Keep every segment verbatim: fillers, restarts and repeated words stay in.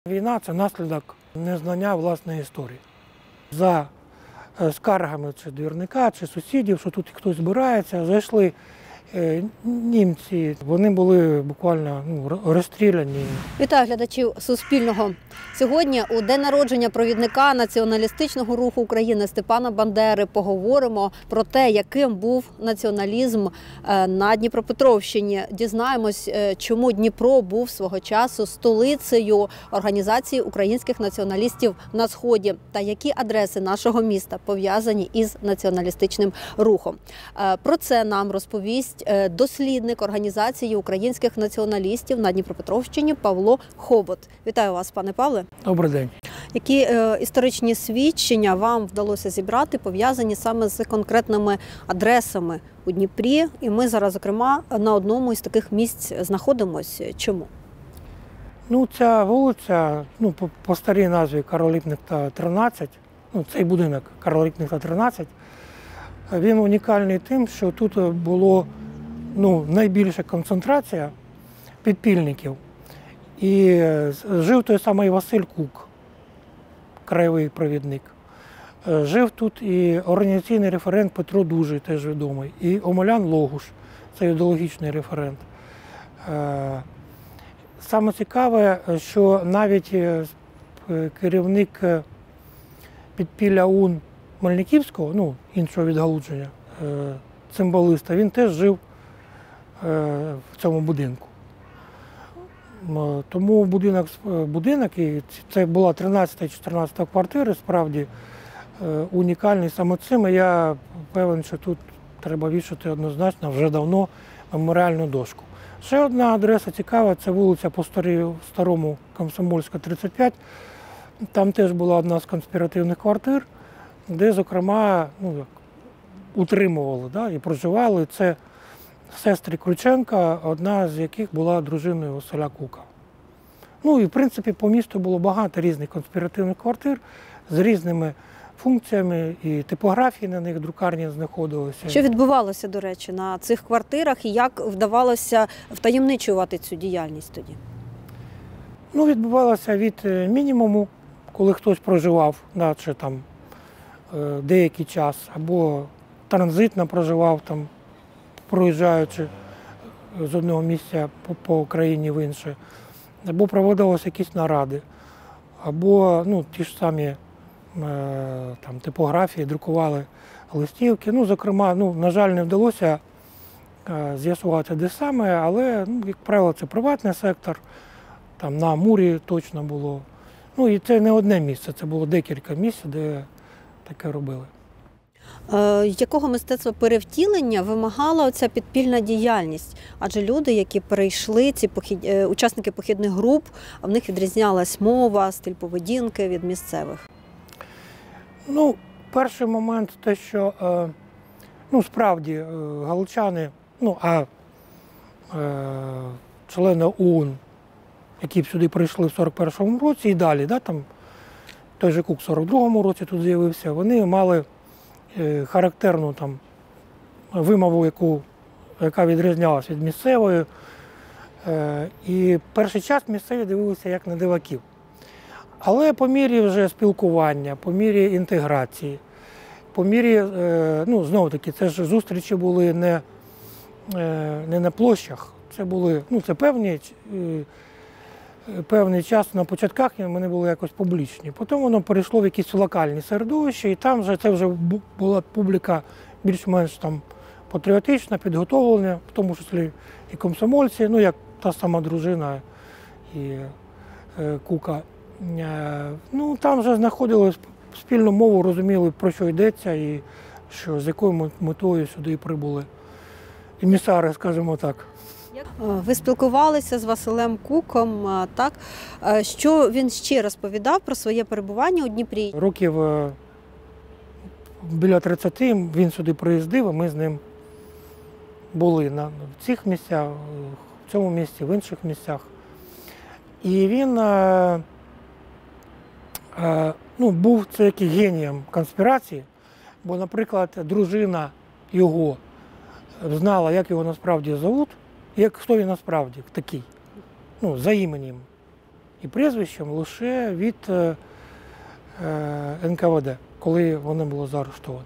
Війна – це наслідок незнання власної історії. За скаргами чи двірника, чи сусідів, що тут хтось збирається, зайшли німці. Вони були буквально ну, розстріляні. Вітаю глядачів Суспільного. Сьогодні у день народження провідника націоналістичного руху України Степана Бандери поговоримо про те, яким був націоналізм на Дніпропетровщині. Дізнаємось, чому Дніпро був свого часу столицею організації українських націоналістів на Сході та які адреси нашого міста пов'язані із націоналістичним рухом. Про це нам розповість дослідник організації українських націоналістів на Дніпропетровщині Павло Хобот. Вітаю вас, пане Павле. Добрий день. Які е, історичні свідчення вам вдалося зібрати, пов'язані саме з конкретними адресами у Дніпрі? І ми зараз, зокрема, на одному із таких місць знаходимося. Чому? Ну, ця вулиця, ну, по, по старій назві Карла Ліпніхта, тринадцять, ну, цей будинок Карла Ліпніхта, тринадцять, він унікальний тим, що тут було ну, найбільша концентрація підпільників. І жив той самий Василь Кук, краєвий провідник. Жив тут і організаційний референт Петро Дужий, теж відомий, і Омелян Логуш, це ідеологічний референт. Саме цікаве, що навіть керівник підпілля УН Мельниківського, ну, іншого відгалудження, цимбалиста, він теж жив в цьому будинку. Тому будинок, будинок, і це була тринадцята і чотирнадцята квартири, справді унікальний саме цим. І я певен, що тут треба вішати однозначно вже давно меморіальну дошку. Ще одна адреса цікава, це вулиця по старому Комсомольська, тридцять п'ять. Там теж була одна з конспіративних квартир, де, зокрема, ну, утримували, да, і проживали. Це сестри Крученка, одна з яких була дружиною Василя Кука. Ну і, в принципі, по місту було багато різних конспіративних квартир з різними функціями, і типографії на них, друкарні знаходилися. Що відбувалося, до речі, на цих квартирах і як вдавалося втаємничувати цю діяльність тоді? Ну, відбувалося від мінімуму, коли хтось проживав, наче там деякий час, або транзитно проживав там, проїжджаючи з одного місця по, по країні в інше, або проводилися якісь наради, або ну, ті ж самі е, там, типографії друкували листівки. Ну, зокрема, ну, на жаль, не вдалося е, з'ясувати, де саме, але, ну, як правило, це приватний сектор, там на Амурі точно було. Ну, і це не одне місце, це було декілька місць, де таке робили. Якого мистецтва перевтілення вимагала оця підпільна діяльність? Адже люди, які перейшли, ці похід... учасники похідних груп, в них відрізнялась мова, стиль поведінки від місцевих. Ну, перший момент те, що, ну, справді, галичани, ну, а члени ОУН, які сюди прийшли в сорок першому році і далі, да, там, той же Кук в сорок другому році тут з'явився, вони мали характерну там вимову, яку, яка відрізнялася від місцевої. І перший час місцеві дивилися як на диваків. Але по мірі вже спілкування, по мірі інтеграції, по мірі, ну, знову-таки, це ж зустрічі були не, не на площах, це були, ну, це певні, певний час на початках вони були якось публічні. Потім воно перейшло в якісь локальні середовища, і там вже це вже була публіка більш-менш там патріотична, підготовлена, в тому числі і комсомольці, ну як та сама дружина і е, Кука. Е, ну там вже знаходили спільну мову, розуміли, про що йдеться і що, з якою метою сюди прибули емісари, скажімо так. Ви спілкувалися з Василем Куком, так? Що він ще розповідав про своє перебування у Дніпрі? Років біля тридцяти він сюди приїздив, і ми з ним були на, в цих місцях, в цьому місці, в інших місцях. І він е, е, ну, був це як генієм конспірації, бо, наприклад, дружина його знала, як його насправді звуть, як хто він насправді такий, ну, за іменем. і прізвищем лише від е, е, ен ка ве де, коли вони були заарештовані.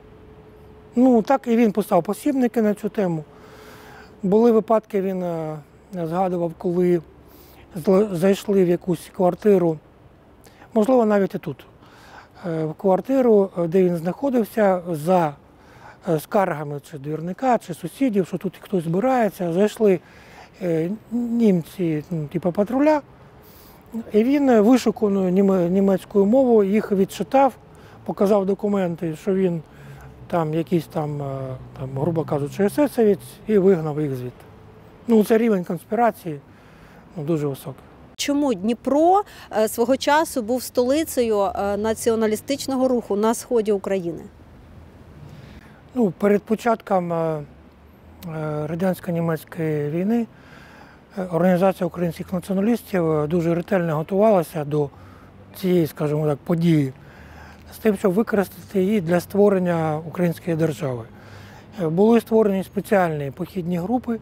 Ну, так і він писав посібники на цю тему. Були випадки, він е, згадував, коли зайшли в якусь квартиру, можливо, навіть і тут, е, в квартиру, де він знаходився, за е, скаргами чи двірника, чи сусідів, що тут хтось збирається, зайшли е, німці, ну, типу патруля, і він вишуканою німецькою мовою їх відчитав, показав документи, що він там якийсь там, там грубо кажучи, есесовець, і вигнав їх звідти. Ну, це рівень конспірації, ну, дуже високий. Чому Дніпро е, свого часу був столицею е, націоналістичного руху на сході України? Ну, перед початком е, е, радянсько-німецької війни е, Організація українських націоналістів дуже ретельно готувалася до цієї, скажімо так, події, з тим, щоб використати її для створення української держави. Е, були створені спеціальні похідні групи,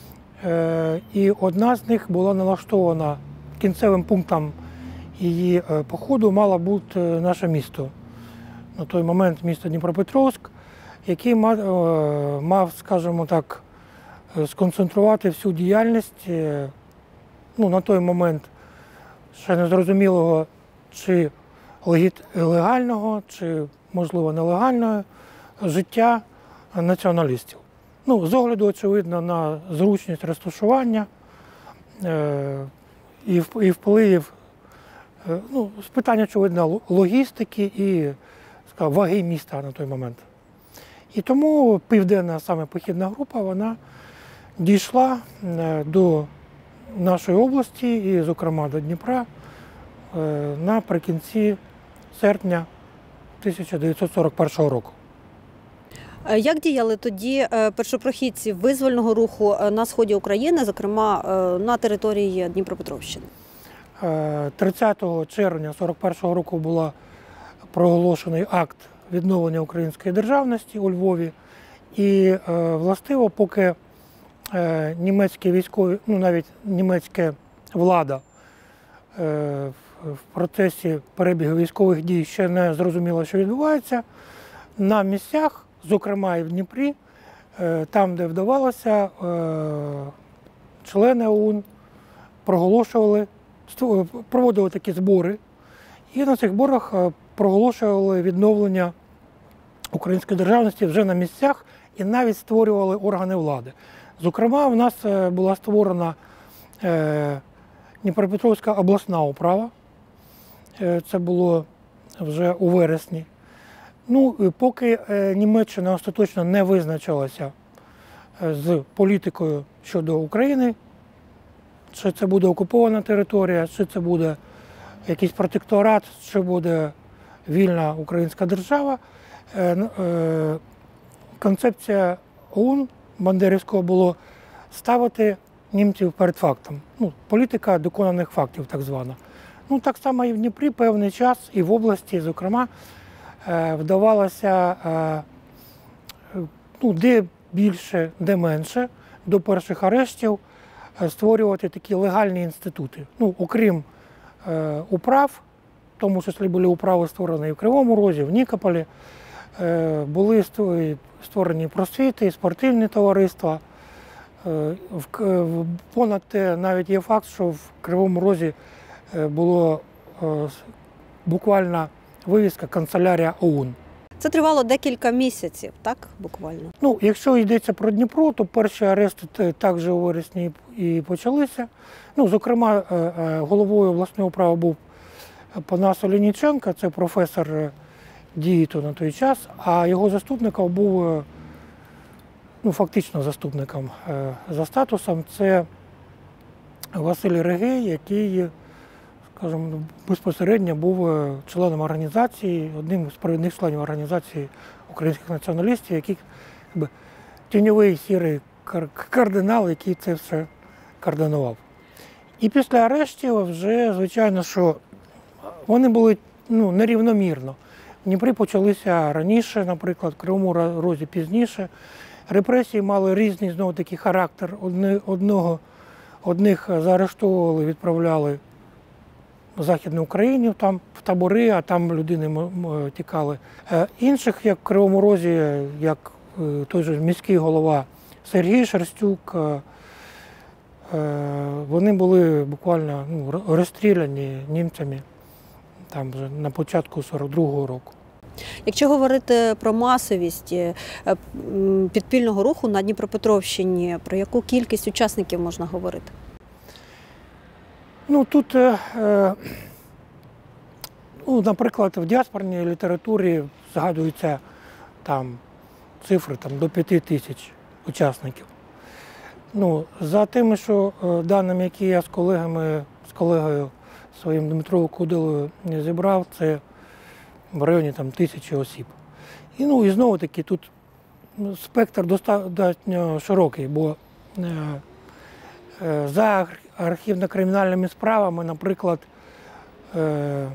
е, і одна з них була налаштована кінцевим пунктом її е, походу мало бути наше місто. На той момент місто Дніпропетровськ, який мав, е, мав, скажімо так, сконцентрувати всю діяльність, е, ну, на той момент ще незрозумілого, чи легального, чи, можливо, нелегального життя націоналістів. Ну, з огляду, очевидно, на зручність розташування е, і, і впливів, е, ну, з питань, очевидно, логістики і, скажімо, ваги міста на той момент. І тому південна саме похідна група, вона дійшла е, до нашої області і, зокрема, до Дніпра е, наприкінці серпня тисяча дев'ятсот сорок першого року. Як діяли тоді першопрохідці визвольного руху на сході України, зокрема на території Дніпропетровщини? тридцятого червня сорок першого року був проголошений акт відновлення української державності у Львові. І властиво, поки німецькі військові, ну навіть німецька влада в процесі перебігу військових дій ще не зрозуміла, що відбувається, на місцях, зокрема і в Дніпрі, там, де вдавалося, члени ОУН проголошували, проводили такі збори, і на цих зборах проголошували відновлення української державності вже на місцях і навіть створювали органи влади. Зокрема, в нас була створена Дніпропетровська обласна управа, це було вже у вересні. Ну, поки Німеччина остаточно не визначилася з політикою щодо України, чи це буде окупована територія, чи це буде якийсь протекторат, чи буде вільна українська держава, концепція ОУН Бандерівського було ставити німців перед фактом. Ну, політика доконаних фактів, так звана. Ну, так само і в Дніпрі певний час, і в області, зокрема, вдавалося, ну, де більше, де менше, до перших арештів створювати такі легальні інститути. Ну, окрім управ, в тому числі були управи створені і в Кривому Розі, в Нікополі, були створені просвіти, спортивні товариства. Понад те навіть є факт, що в Кривому Розі було буквально вивіска «Канцелярія ОУН». Це тривало декілька місяців, так, буквально? Ну, якщо йдеться про Дніпро, то перші арешти також у вересні і почалися. Ну, зокрема, головою обласної управи був Панас Олійніченко, це професор діїту на той час, а його заступником був, ну, фактично заступником за статусом, це Василь Регей, який, скажімо, безпосередньо був членом організації, одним з провідних членів організації українських націоналістів, який, якби, тіньовий сірий кардинал, який це все координував. І після арештів вже, звичайно, що вони були, ну, нерівномірно. В Дніпрі почалися раніше, наприклад, в Кривому Розі пізніше. Репресії мали різний, знову таки, характер. Одни, одного, одних заарештовували, відправляли в Західній Україні, там в табори, а там людини м- м- тікали. Е, Інших, як в Кривому Розі, як е, той же міський голова Сергій Шерстюк, е, е, вони були буквально ну, р- розстріляні німцями там вже на початку сорок другого року. Якщо говорити про масовість е, м, підпільного руху на Дніпропетровщині, про яку кількість учасників можна говорити? Ну, тут, е, е, ну, наприклад, в діаспорній літературі згадуються там цифри там, до п'яти тисяч учасників. Ну, за тими, що е, даними, які я з колегами, з колегою своїм Дмитровою Кудилою зібрав, це в районі там, тисячі осіб. І, ну, і знову таки тут ну, спектр достатньо широкий, бо е, е, за архівно-кримінальними справами, наприклад, е,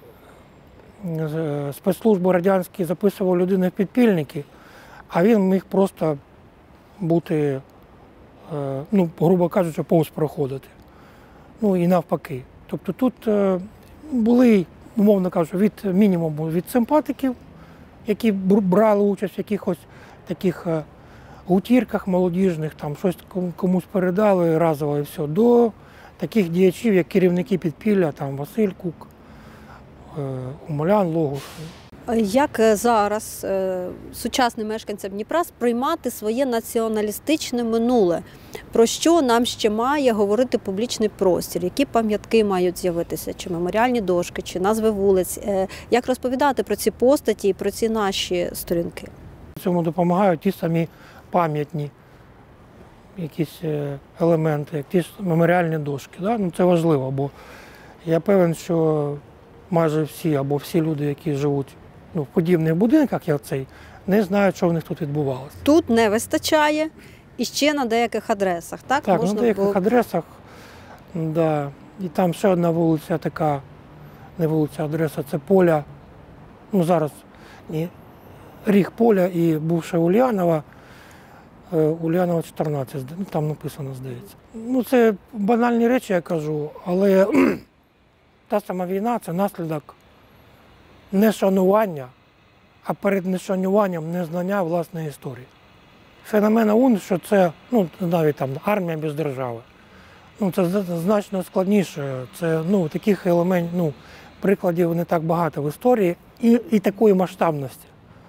е, спецслужби радянські записували людину в підпільники, а він міг просто бути, е, ну, грубо кажучи, повз проходити. Ну і навпаки. Тобто тут е, були, умовно кажучи, від мінімуму від симпатиків, які бр- брали участь в якихось таких е, гутірках молодіжних, там щось ком- комусь передали разово і все, до таких діячів, як керівники підпілля, там Василь Кук, е, Умолян Логуш. Як е, зараз е, сучасним мешканцям Дніпра сприймати своє націоналістичне минуле? Про що нам ще має говорити публічний простір? Які пам'ятки мають з'явитися? Чи меморіальні дошки, чи назви вулиць? Е, Як розповідати про ці постаті і про ці наші сторінки? Цьому допомагають ті самі пам'ятні якісь е, елементи, як ті ж меморіальні дошки. Да? Ну, це важливо, бо я певен, що майже всі або всі люди, які живуть ну, в подібних будинках, як цей, не знають, що в них тут відбувалося. Тут не вистачає і ще на деяких адресах, так? Так, Можна на деяких було- адресах, да. І там ще одна вулиця така, не вулиця, а адреса, це Поля, ну зараз ні, Ріг Поля і бувша Ульянова, е, Ульянова чотирнадцять, зда- ну, там написано, здається. Ну це банальні речі, я кажу, але та сама війна – це наслідок нешанування, а перед нешануванням незнання власної історії. Феномен ОУН, що це ну, навіть там армія без держави. Ну, це зна- значно складніше. Це ну, таких елементів, ну, прикладів не так багато в історії і, і такої масштабності.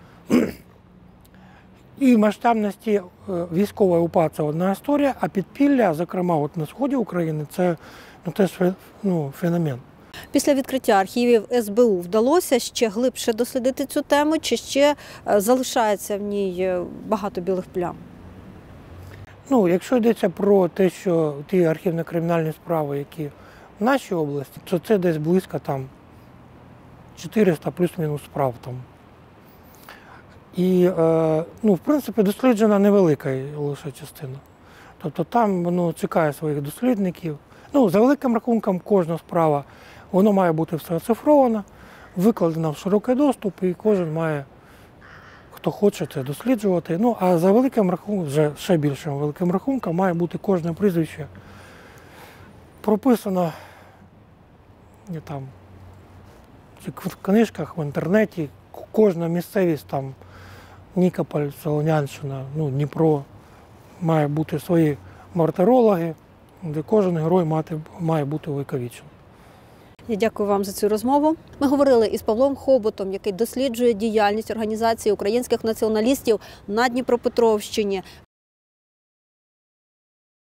І масштабності е, військової УПА – це одна історія, а підпілля, зокрема от на сході України, це ну, теж фе- ну, феномен. Після відкриття архівів ес бе у вдалося ще глибше дослідити цю тему, чи ще е, залишається в ній е, багато білих плям? Ну, якщо йдеться про те, що ті архівно-кримінальні справи, які в нашій області, то це десь близько там чотириста плюс-мінус справ там. І, е, ну, в принципі, досліджена невелика лише частина. Тобто там воно чекає своїх дослідників. Ну, за великим рахунком, кожна справа, воно має бути все оцифровано, викладено в широкий доступ, і кожен має, хто хоче це досліджувати. Ну, а за великим рахунком, вже ще більшим великим рахунком, має бути кожне прізвище прописано і там, чи в книжках, в інтернеті, кожна місцевість, там, Нікополь, Солонянщина, ну, Дніпро, має бути свої мартирологи, де кожен герой мати, має бути увіковічений. Я дякую вам за цю розмову. Ми говорили із Павлом Хоботом, який досліджує діяльність організації українських націоналістів на Дніпропетровщині.